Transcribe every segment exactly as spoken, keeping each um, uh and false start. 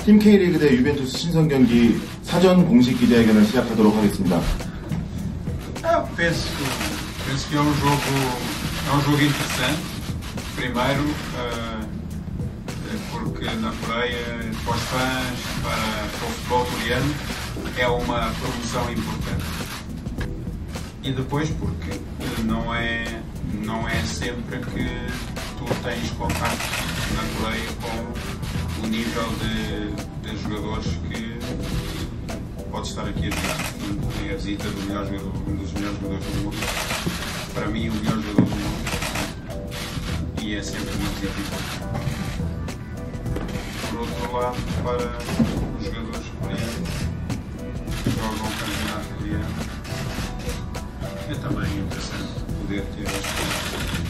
팀 K리그 대 유벤투스 신선 경기 사전 공식 기자회견을 시작하도록 하겠습니다. Eu penso, penso que é um jogo, é um jogo interessante. Primeiro, uh, porque na Coreia, para os fãs, para, para o futebol coreano, é uma promoção importante. E depois, porque não é, não é sempre que tu tens contato na Coreia com o nível de, de jogadores que pode estar aqui a jogar. Portanto, tem a visita do melhor jogador, um dos melhores jogadores do mundo. Para mim, o melhor jogador do mundo. E é sempre uma visita importante. Por outro lado, para os jogadores coreanos que jogam o campeonato coreano, é também interessante poder ter este.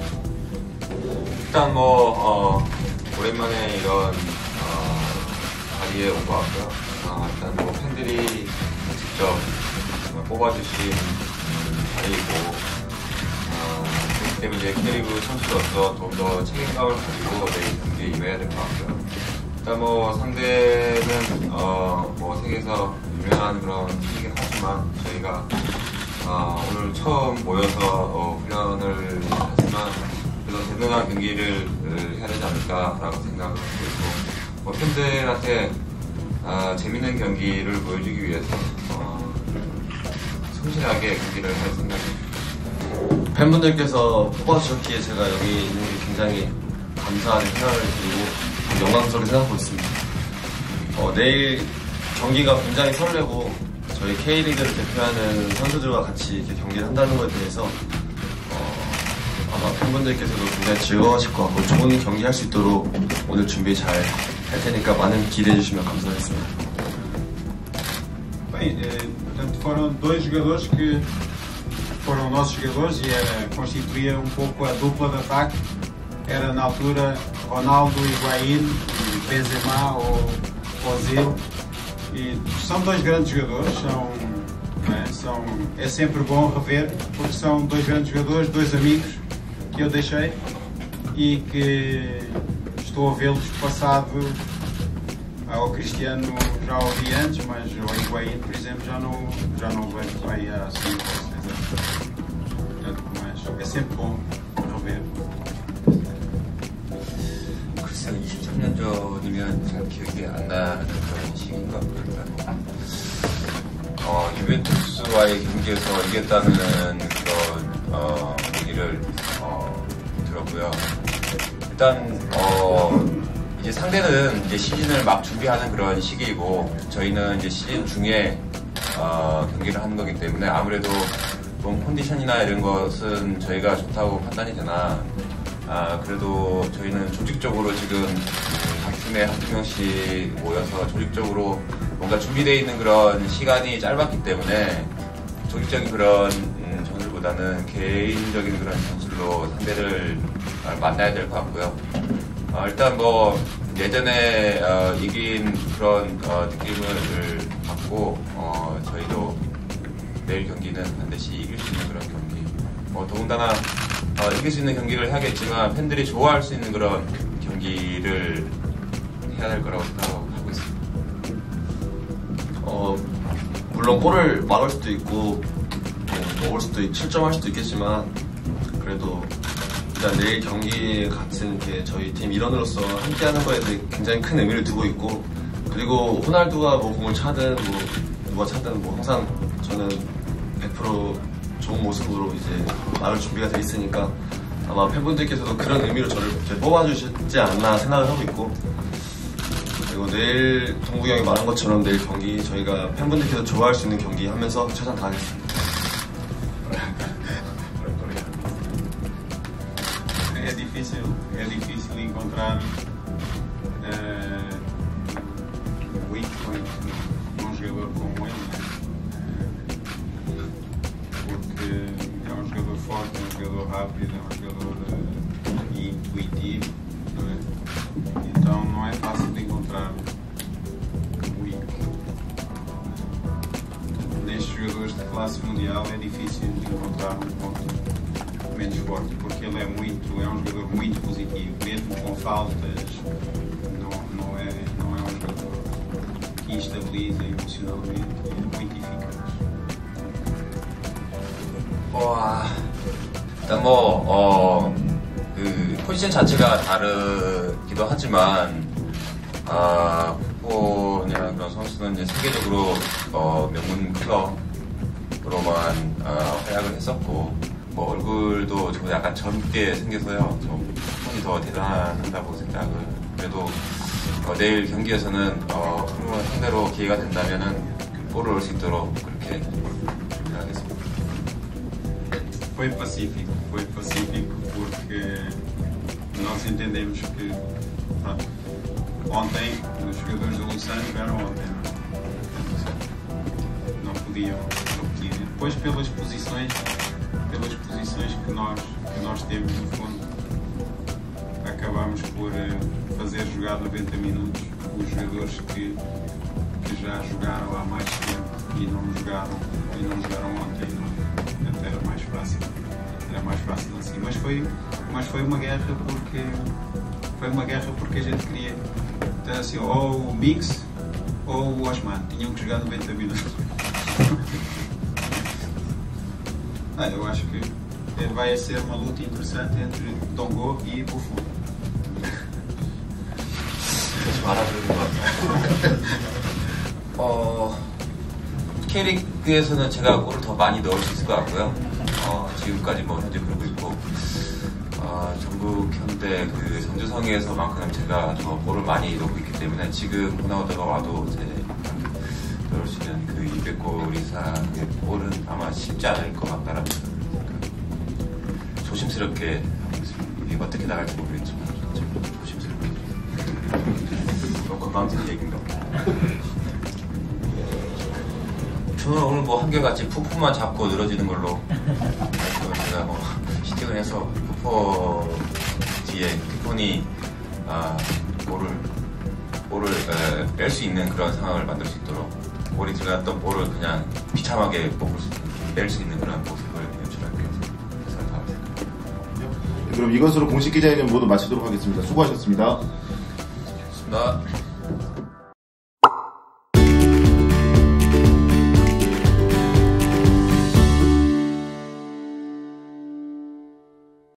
일단 뭐 어, 오랜만에 이런 어, 자리에 온 것 같고요. 어, 일단 뭐 팬들이 직접 뽑아주신 자리이고 어, 그렇기 때문에 이제 K리그 선수로서 좀 더 책임감을 가지고 내일 경기에 임해야 될 것 같고요. 일단 뭐 상대는 어, 뭐 세계에서 유명한 그런 팀이긴 하지만 저희가 어, 오늘 처음 모여서 어, 훈련을 했지만 그래서 대등한 경기를 해야 되지 않을까라고 생각을 하고 있고 뭐 팬들한테 어, 재밌는 경기를 보여주기 위해서 어, 성실하게 경기를 할 생각입니다. 팬분들께서 뽑아주셨기에 제가 여기 있는 게 굉장히 감사하게 생각을 드리고 영광스럽게 생각하고 있습니다. 어, 내일 경기가 굉장히 설레고 저희 K리그를 대표하는 선수들과 같이 이렇게 경기를 한다는 것에 대해서 어, 아마 팬분들께서도 굉장히 즐거워하실 것 같고 좋은 경기 할 수 있도록 오늘 준비 잘 할 테니까 많은 기대해 주시면 감사하겠습니다. Bem, eh, portanto foram dois jogadores que foram nossos jogadores e era, constituía um pouco a dupla de ataque. Era na altura Ronaldo, Higuaín, e Benzema ou Ozil. E são dois grandes jogadores, são, é, são, é sempre bom rever, porque são dois grandes jogadores, dois amigos que eu deixei e que estou a vê-los passado ao Cristiano já o vi antes, mas ao Higuaín, por exemplo, já não, já não o vejo aí há cinco ou seis anos. Portanto, mas é sempre bom rever. 글쎄요, 이십삼 년 전이면 잘 기억이 안 나는 그런 시기인 것 같고요. 어, 유벤투스와의 경기에서 이겼다는 그런 어, 얘기를 어, 들었고요. 일단 어, 이제 상대는 이제 시즌을 막 준비하는 그런 시기이고 저희는 이제 시즌 중에 어, 경기를 하는 거기 때문에 아무래도 몸 컨디션이나 이런 것은 저희가 좋다고 판단이 되나 아, 그래도 저희는 조직적으로 지금 각 팀에 한두 명씩 모여서 조직적으로 뭔가 준비되어 있는 그런 시간이 짧았기 때문에 조직적인 그런 음, 전술보다는 개인적인 그런 전술로 상대를 만나야 될 것 같고요. 어, 일단 뭐 예전에 어, 이긴 그런 어, 느낌을 받고 어, 저희도 내일 경기는 반드시 이길 수 있는 그런 경기 뭐 더군다나 어, 이길 수 있는 경기를 해야겠지만 팬들이 좋아할 수 있는 그런 경기를 해야 될 거라고 생각하고 있습니다. 어, 물론 골을 막을 수도 있고 뭐, 먹을 수도 있, 실점할 수도 있겠지만 그래도 일단 내일 경기 같은 이렇게 저희 팀 일원으로서 함께하는 거에 대해 굉장히 큰 의미를 두고 있고 그리고 호날두가 뭐 공을 차든 뭐 누가 차든 뭐 항상 저는 백 퍼센트 좋은 모습으로 이제 나올 준비가 돼 있으니까 아마 팬분들께서도 그런 의미로 저를 뽑아주시지 않나 생각을 하고 있고 그리고 내일 동국이 형이 말한 것처럼 내일 경기 저희가 팬분들께서 좋아할 수 있는 경기 하면서 최선 다하겠습니다. É difícil, é difícil encontrar uh, um weak point num jogador como ele, porque é um jogador forte, é um jogador rápido, é um jogador uh, intuitivo, não é? Então não é fácil de encontrar um weak. Nestes jogadores de classe mundial é difícil de encontrar um ponto menos forte, porque ele é muito, é um jogador muito positivo, mesmo com faltas, não, não, é, não é um jogador e estabiliza emocionalmente, é muito eficaz. 와, 일단 뭐, 어, 그, 포지션 자체가 다르기도 하지만, 아, 푸포냐 그런 선수는 이제 세계적으로, 어, 명문 클럽으로만, 어, 활약을 했었고, 뭐, 얼굴도 좀 약간 젊게 생겨서요, 좀, 손이 더 대단하다고 생각을, 그래도, 어, 내일 경기에서는, 어, 푸포를 상대로 기회가 된다면은, 볼을 넣을 수 있도록 그렇게 생각하겠습니다. Foi pacífico, foi pacífico porque nós entendemos que pronto, ontem os jogadores do Luciano jogaram ontem, não, não podiam repetir. Depois pelas posições, pelas posições que nós, que nós temos no fundo, acabámos por fazer jogar noventa minutos os jogadores que, que já jogaram há mais tempo e não jogaram, e não jogaram ontem. Não. Até era mais fácil, era mais fácil assim, mas foi, mas foi uma guerra porque foi uma guerra porque a gente queria, então, assim, ou o Mix ou o Osman, tinham que jogar noventa minutos. Ah, eu acho que vai ser uma luta interessante entre Dongo e Buffon. 어, K리그에서는 제가 골을 더 많이 넣을 수 있을 것 같고요. 어, 지금까지 뭐 현재 그러고 있고, 어, 전북 현대 그 정주성에서만큼은 제가 더 골을 많이 넣고 있기 때문에 지금 호나우드가 와도 이제 넣을 수 있는 그 이백 골 이상의 골은 아마 쉽지 않을 것 같다라는 생각을 조심스럽게 하고 있습니다. 이게 어떻게 나갈지 모르겠지만 좀 조심스럽게. 너무 건강한 얘기인가? 저는 오늘 뭐 한결같이 푸푸만 잡고 늘어지는 걸로 제가 뭐 시팅을 해서 푸푸 뒤에 피폰이 아, 볼을 볼을 뺄 수 있는 그런 상황을 만들 수 있도록 볼이 들어갔던 볼을 그냥 비참하게 뽑을 수 뺄 수 있는 그런 모습을 연출할게요. 그럼 이것으로 공식 기자회견 모두 마치도록 하겠습니다. 수고하셨습니다. 좋습니다.